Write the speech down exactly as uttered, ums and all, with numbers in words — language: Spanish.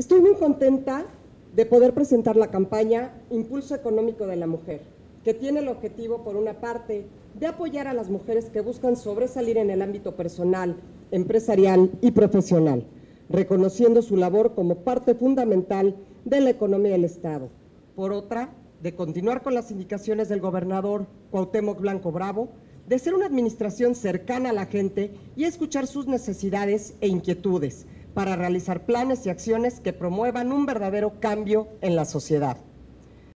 Estoy muy contenta de poder presentar la campaña Impulso Económico de la Mujer, que tiene el objetivo, por una parte, de apoyar a las mujeres que buscan sobresalir en el ámbito personal, empresarial y profesional, reconociendo su labor como parte fundamental de la economía del Estado. Por otra, de continuar con las indicaciones del gobernador Cuauhtémoc Blanco Bravo, de ser una administración cercana a la gente y escuchar sus necesidades e inquietudes, para realizar planes y acciones que promuevan un verdadero cambio en la sociedad.